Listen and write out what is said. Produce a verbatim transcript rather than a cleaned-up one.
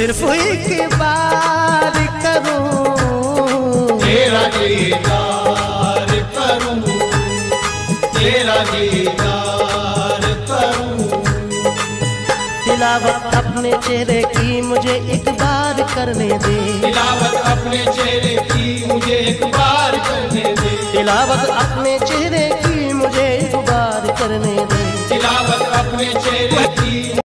सिर्फ एक बार करूं तेरा दीदार करूं, तेरा दीदार करूं। तिलावत अपने चेहरे की मुझे एक बार करने दे, तिलावत अपने चेहरे की मुझे एक बार करने दे, तिलावत अपने चेहरे की मुझे एक बार करने दे, तिलावत अपने चेहरे की